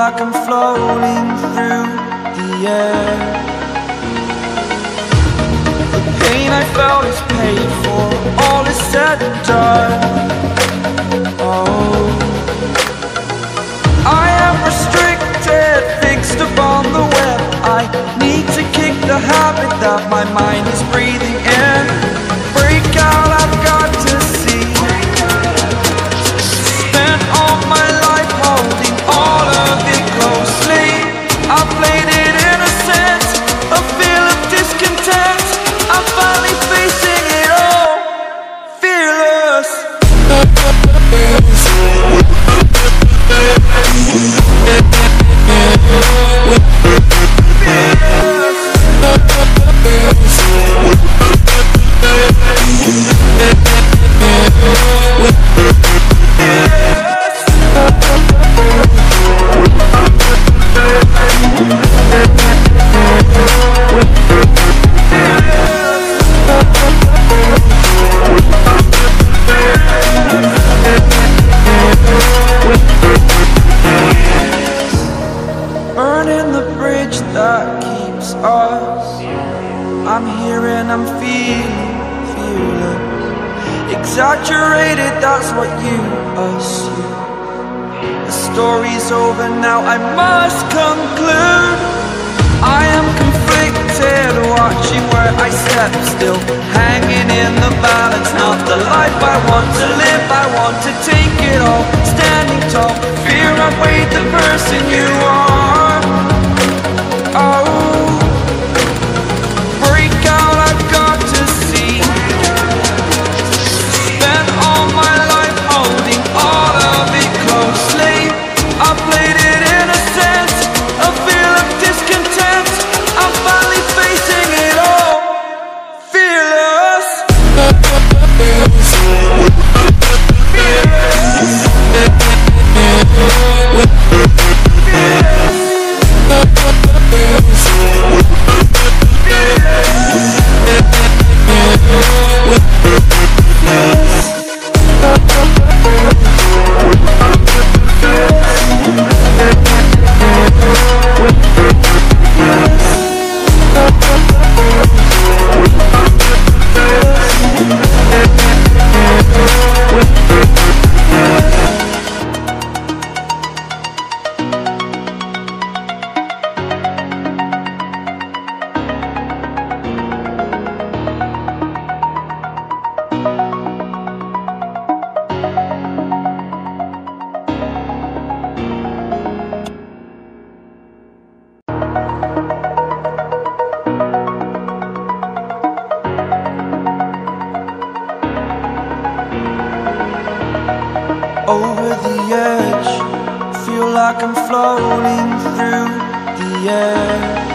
like I'm floating through the air. The pain I felt is paid for, all is said and done. Oh, I am restricted, fixed upon the web. I need to kick the habit that my mind is breathing in. Break out, I've got to see. Spent all my life holding all of it closely. I played it innocent, a feel of discontent. I'm finally facing it all, fearless. Burning the bridge that keeps us. I'm here and I'm feeling fearless. Exaggerated, that's what you assume. The story's over now, I must conclude. I am conflicted, watching where I step still, hanging in the balance. Not the life I want to live, I want to take it all. Standing tall, fear I've weighed the person you are. Oh, break out, I've got to see. Spent all my life holding all of it closely. I played it innocent, a feel of discontent. I'm finally facing it all, fearless. Over the edge, feel like I'm floating through the air.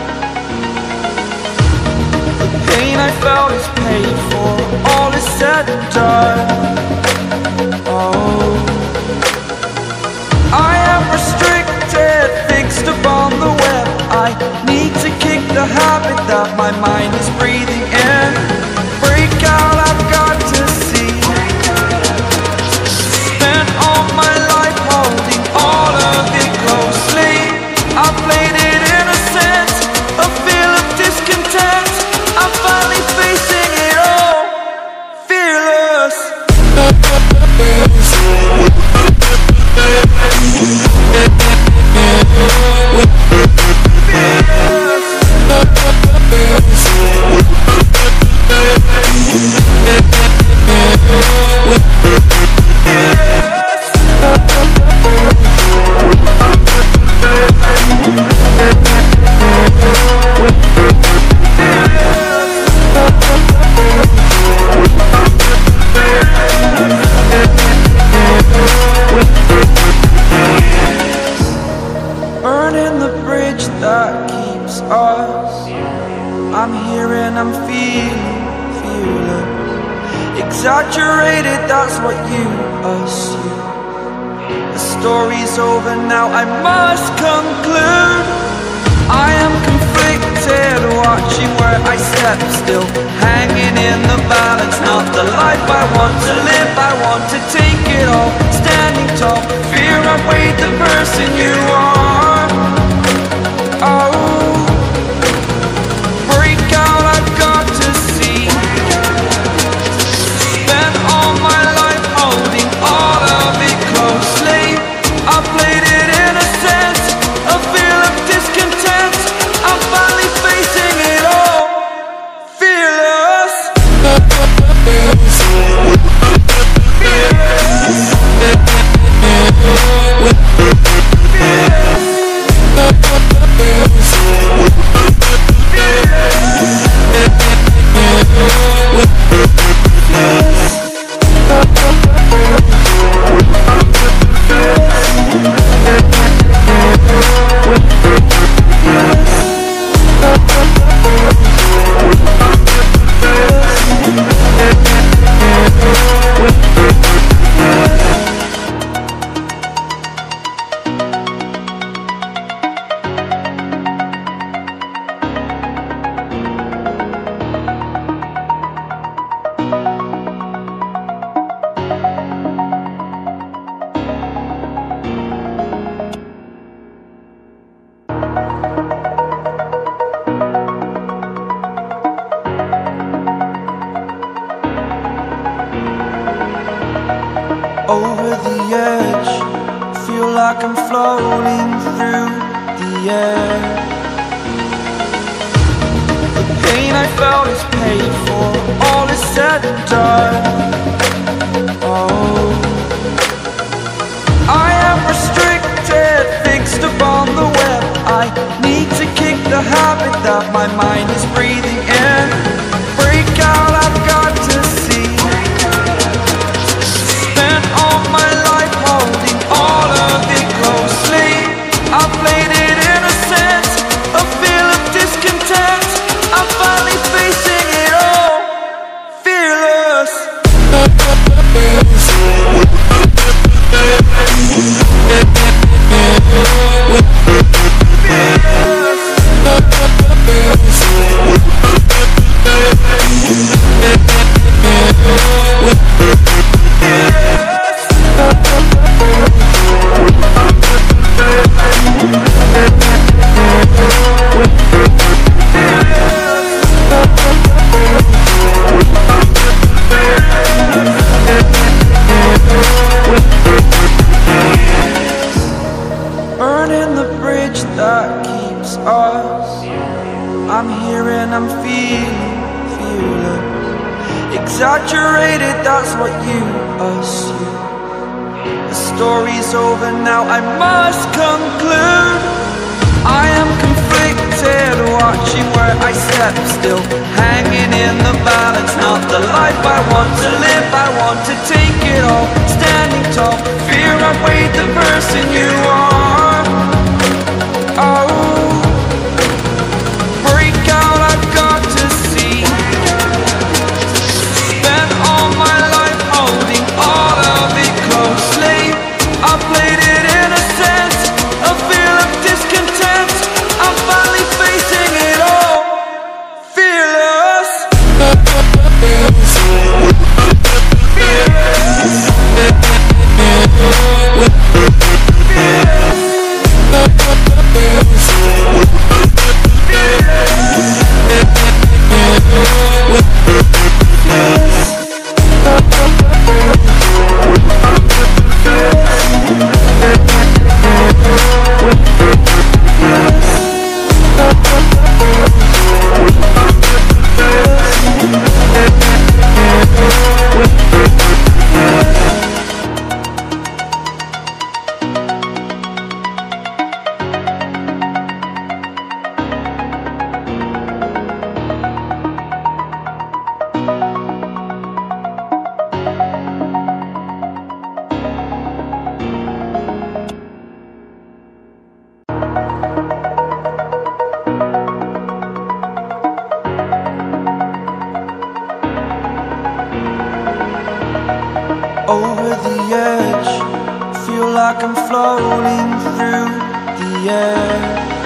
The pain I felt is paid for, all is said and done. Oh, I am restricted, fixed upon the web. I need to kick the habit that my mind is breathing in. Break out, I've got to see. Spent all my life holding all of it closely. I played it innocent, a feel of discontent. I'm finally facing it all, fearless. Burning the bridge that keeps us. I'm here and I'm feeling fearless. Exaggerated, that's what you assume. The story's over now, I must conclude. I am conflicted, watching where I step still, hanging in the balance. Not the life I want to live, I want to take it all. Standing tall, fear I've weighed the person you are. like I'm floating through the air. The pain I felt is paid for, all is said and done. Oh, I am restricted, fixed upon the web. I need to kick the habit that my mind is breathing in. Break out, I've got to see. Spent all my life holding all of it closely. I played it innocent, a feel of discontent. I'm finally facing it all, fearless. Burning the bridge that keeps us. I'm here and I'm feeling fearless. Exaggerated, that's what you assume. The story's over now, I must conclude. I am conflicted, watching where I step still, hanging in the balance. Not the life I want to live, I want to take it all. Standing tall, fear I've weighed the person you are. Oh, break out, I've got to see. Spent all my life holding all of it closely. I played it innocent, a feel of discontent. I'm finally facing it all, fearless. Over the edge, feel like I'm floating through the air.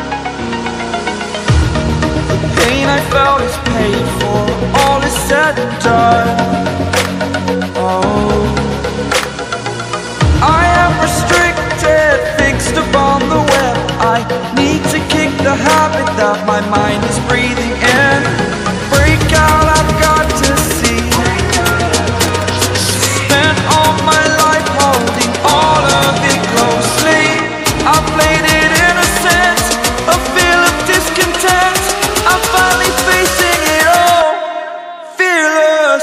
The pain I felt is paid for, all is said and done. Oh, I am restricted, fixed upon the web. I need to kick the habit that my mind is breathing in. Break out, I've got to see. Spent all my life holding all of it closely. I played it innocent, a feel of discontent. I'm finally facing it all, fearless.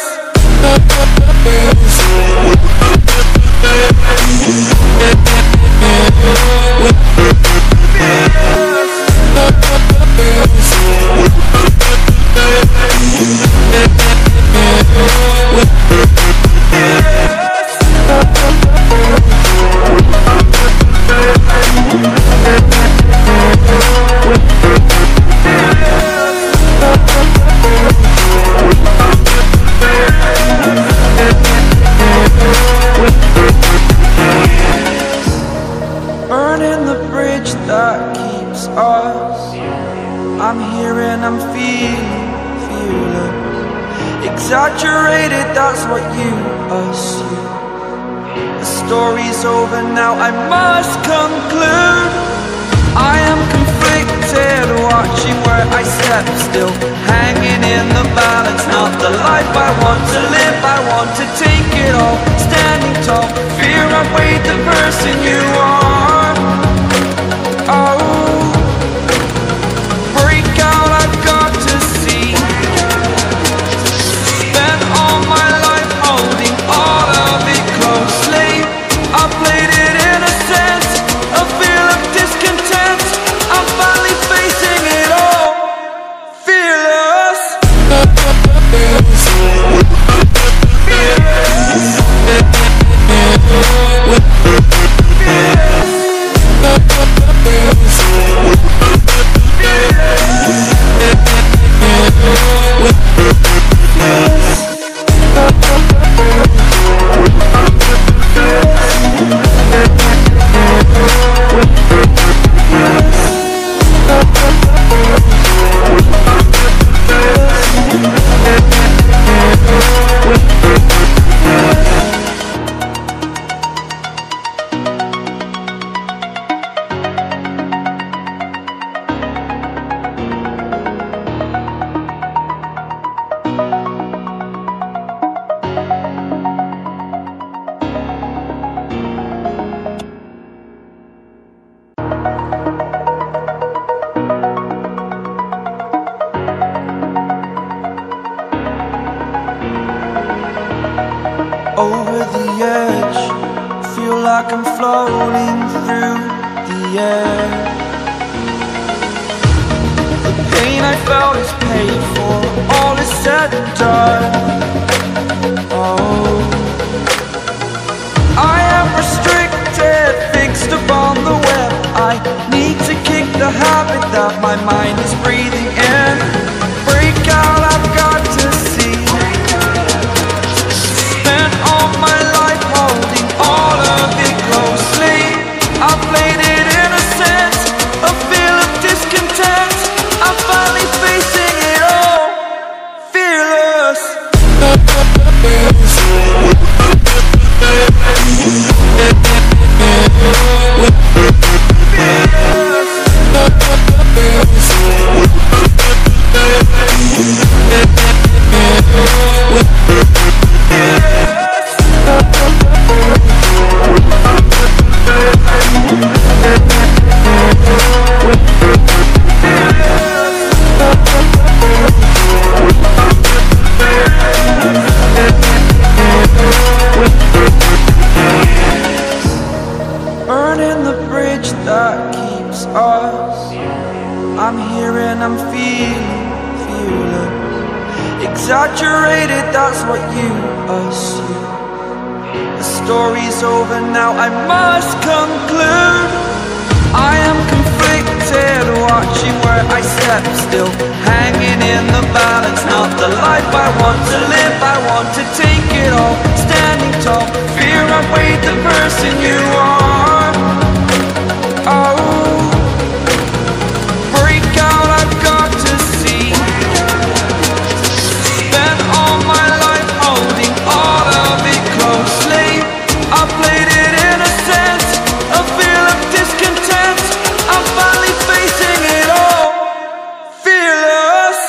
Burning the bridge that keeps us. I'm here and I'm feeling fearless. Exaggerated, that's what you assume. The story's over now, I must conclude. I am conflicted, watching where I step still, hanging in the balance. Not the life I want to live, I want to take it all. Standing tall, fear I've weighed the person you are. the edge, feel like I'm floating through the air. The pain I felt is paid for, all is said and done. Oh, I am restricted, fixed upon the web. I need to kick the habit that my mind is breathing in. Break out, I've got to see. Spent all my life holding all of it closely. I played it innocent, a feel of discontent. I'm finally facing it all, fearless. Burning the bridge that keeps us. I'm here and I'm feeling fearless. Exaggerated, that's what you assume. The story's over now, I must conclude. I am conflicted, watching where I step still, hanging in the balance. Not the life I want to live, I want to take it all. Standing tall, fear outweighed the person you are. Oh, break out, I've got to see. Spent all my life holding all of it closely. I played it innocent, a feel of discontent. I'm finally facing it all, fearless.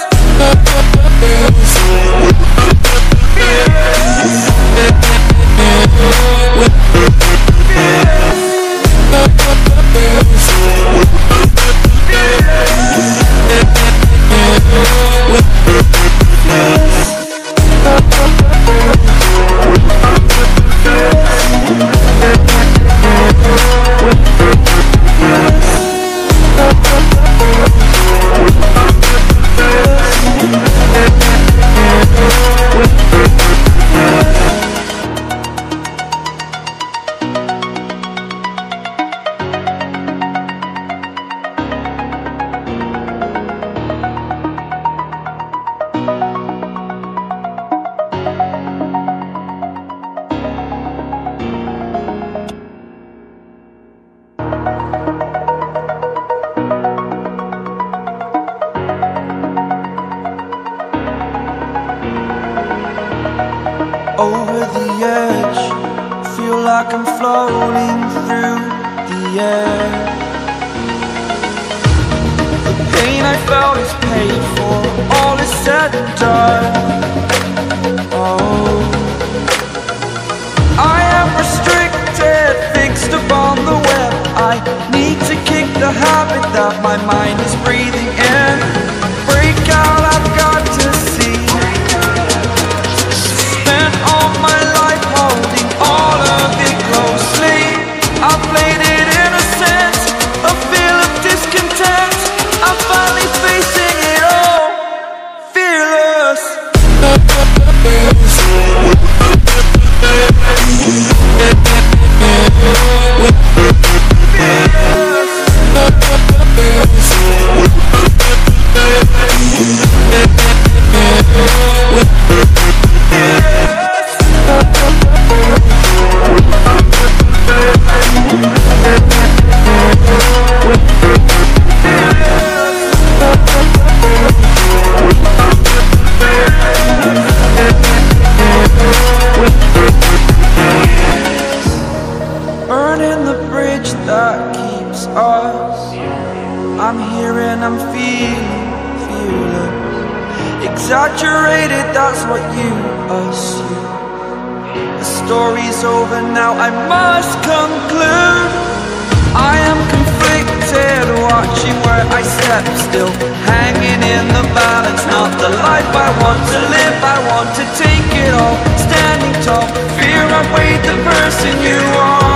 Over the edge, feel like I'm floating through the air. The pain I felt is paid for, all is said and done. Oh, I am restricted, fixed upon the web. I need to kick the habit that my mind is breathing in. Break out, I've got to see. Spent all my life holding all of it closely. I played it innocent, a feel of discontent. I'm finally facing it all, fearless. Burning the bridge that keeps us. I'm here and I'm feeling fearless. Exaggerated, that's what you assume. The story's over now, I must conclude. I am conflicted, watching where I step still, hanging in the balance, not the life I want to live. I want to take it all, standing tall. Fear I weighed the person you are.